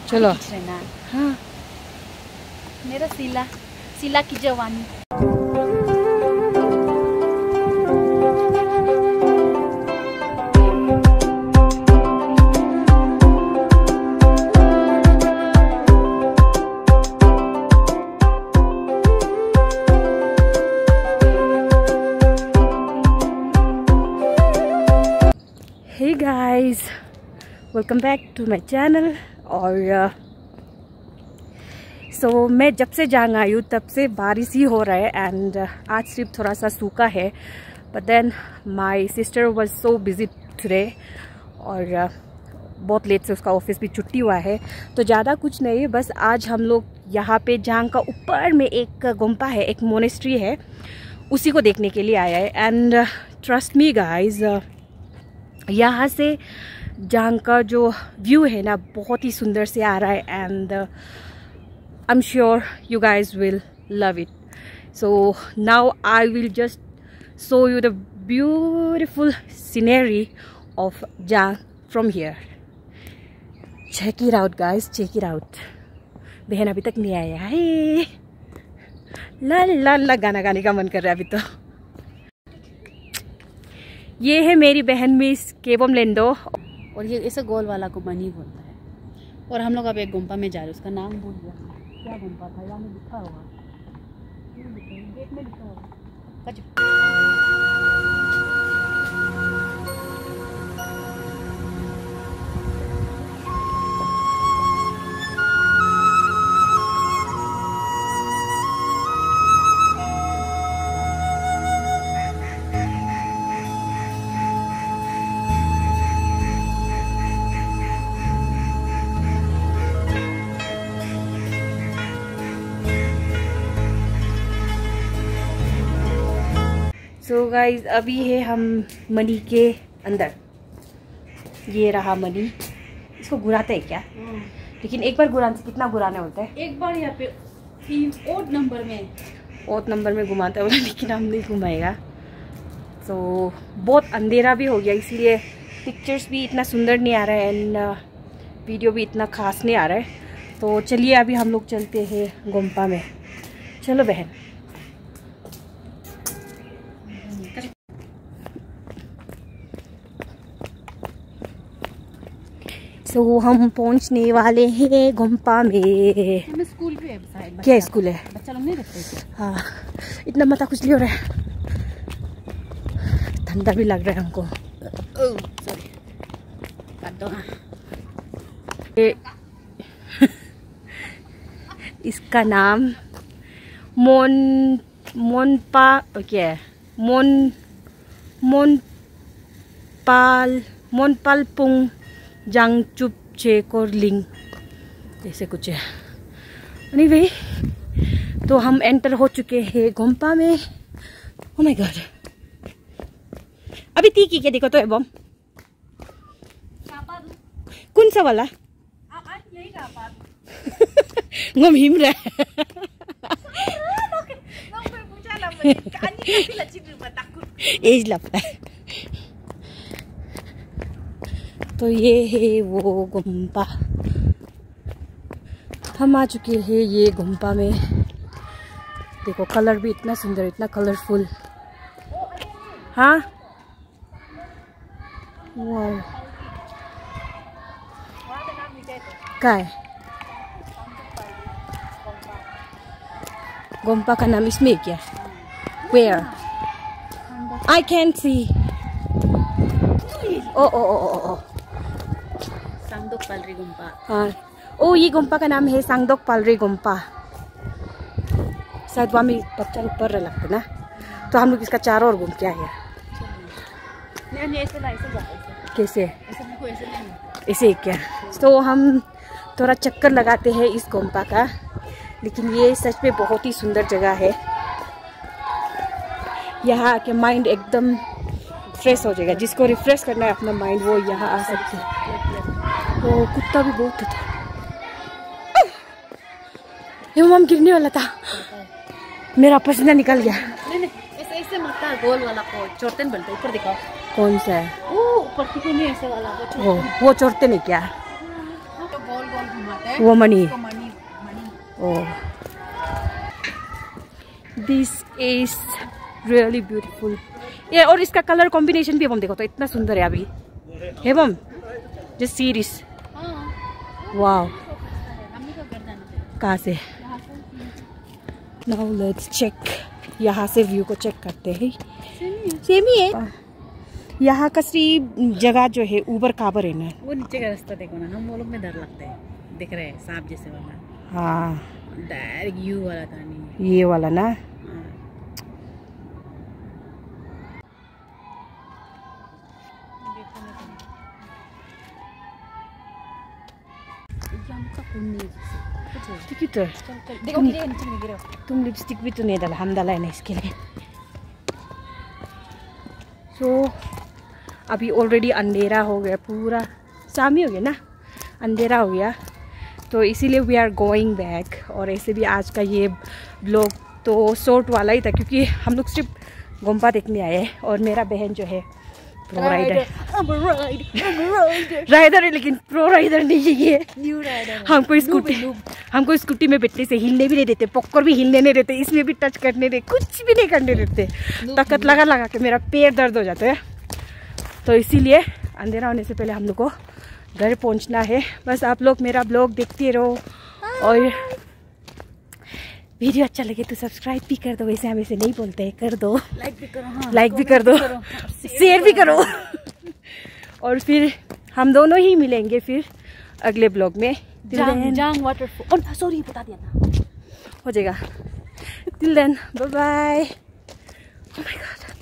चलो। हाँ मेरा सिला की जवानी। Hey guys, welcome back to my channel. और मैं जब से जांग आई हूँ तब से बारिश ही हो रहा है एंड आज सिर्फ थोड़ा सा सूखा है। But then my sister was so busy today और बहुत लेट से उसका ऑफिस भी छुट्टी हुआ है, तो ज़्यादा कुछ नहीं, बस आज हम लोग यहाँ पे जांग का ऊपर में एक गुम्पा है, एक मोनेस्ट्री है, उसी को देखने के लिए आया है। एंड ट्रस्ट मी गाइज, यहाँ से जांग का जो व्यू है ना बहुत ही सुंदर से आ रहा है and I am sure you guys will love it. So now I will just show you the beautiful scenery of Jhang from here. Check it out guys, check it out. बहन अभी तक नहीं आया है, ला ला ला गाना गाने का मन कर रहा है अभी तो। ये है मेरी बहन मिस केवम लेंडो, और ये ऐसे गोल वाला को मनी बोलता है। और हम लोग अब एक गुम्पा में जा रहे हैं, उसका नाम भूल गया क्या गुम्पा था, यहाँ में लिखा होगा, गेट में लिखा होगा। सो गाइज अभी है हम मनी के अंदर। ये रहा मनी। इसको घुराते हैं क्या? लेकिन एक बार घुराने से कितना घुराना होता है? एक बार यहाँ पे ओड नंबर में घुमाता है, लेकिन हम नहीं घुमाएगा। तो बहुत अंधेरा भी हो गया, इसलिए पिक्चर्स भी इतना सुंदर नहीं आ रहा है एंड वीडियो भी इतना खास नहीं आ रहा है। तो चलिए अभी हम लोग चलते हैं गुम्पा में। चलो बहन। सो हम पहुंचने वाले हैं गुम्पा में। स्कूल भी है शायद। क्या स्कूल है? बच्चा लोग नहीं रखते। हाँ, इतना माथा खुजली हो रहा है, ठंडा भी लग रहा है हमको। सॉरी, काट दो। इसका नाम मोनपालपुंग जांगचुप चेकोर लिंग, ऐसे कुछ है। नहीं भाई, तो हम एंटर हो चुके हैं गुम्पा में। ओह माय गॉड, अभी तीखी के देखो तो एवं कौन सा वाला ngom hiểm ra लगता है। तो ये है वो गुम्पा, हम आ चुके हैं ये गुम्पा में। देखो कलर भी इतना सुंदर, इतना कलरफुल। हाँ वाह, क्या है गुम्पा का नाम? इसमें क्या? Where? I can't see. ओ सांगदोक पालरी गुम्पा। हाँ, ओ ये गुम्पा का नाम है सांगदोक पालरी गुम्पा। शायद वहाँ में बच्चा ऊपर लगता ना, तो हम लोग इसका चारों ओर घूम के आए। कैसे ऐसे क्या? तो हम थोड़ा चक्कर लगाते हैं इस गुम्पा का, लेकिन ये सच में बहुत ही सुंदर जगह है। यहाँ आके माइंड एकदम फ्रेश हो जाएगा। जिसको रिफ्रेश करना है अपना माइंड, वो यहाँ आ सकते हैं। तो कुत्ता भी बहुत था, ये मम गिरने वाला था, मेरा पसीना निकल गया। नहीं ऐसे मत था, गोल वाला को चोरतन बोलते, ऊपर दिखाओ। कौन सा है? ऊपर नहीं, ऐसे वाला वो चोरते नहीं क्या? गोल गोल घुमाते हैं वो मनी। मनी oh, this is really beautiful. ये और इसका कलर कॉम्बिनेशन भी हम देखो तो इतना सुंदर है अभी। Hmm just series, wow. कहाँ से? नाउ लेट्स चेक, यहाँ से व्यू को चेक करते हैं। सेम ही है। यहाँ का सी जगह जो है ऊबर काबर है ना। वो नीचे का रास्ता देखो ना, हम वो लोग में डर लगता है, दिख रहे हैं सांप जैसे वाला। हाँ, डायरेक्ट यू वाला था नहीं, ये वाला ना। ठीक है, देखो नीचे नहीं गिरो। तुम लिपस्टिक भी तो नहीं डाला, हम डाला है ना इसके लिए। सो अभी ऑलरेडी अंधेरा हो गया, पूरा शाम ही हो गया ना, अंधेरा हो गया, तो इसीलिए वी आर गोइंग बैक। और ऐसे भी आज का ये ब्लॉग तो शॉर्ट वाला ही था, क्योंकि हम लोग सिर्फ गोम्पा देखने आए हैं। और मेरा बहन जो है प्रो राइडर है, लेकिन प्रो राइडर नहीं है ये, न्यू राइडर। हमको स्कूटी में बैठने से हिलने भी नहीं देते, पॉपकॉर्न भी हिलने नहीं देते, इसमें भी टच करने दे, कुछ भी नहीं करने देते। ताकत लगा के मेरा पैर दर्द हो जाता है। तो इसीलिए अंधेरा होने से पहले हम लोग को घर पहुंचना है। बस आप लोग मेरा ब्लॉग देखते रहो, और वीडियो अच्छा लगे तो सब्सक्राइब भी कर दो। वैसे हम ऐसे नहीं बोलते हैं, कर दो, लाइक भी करो। हाँ, लाइक भी कर दो, शेयर भी करो। और फिर हम दोनों ही मिलेंगे फिर अगले ब्लॉग में। जांग वाटरफॉल, सॉरी बता दिया था, हो जाएगा। Till then bye bye. Oh my God.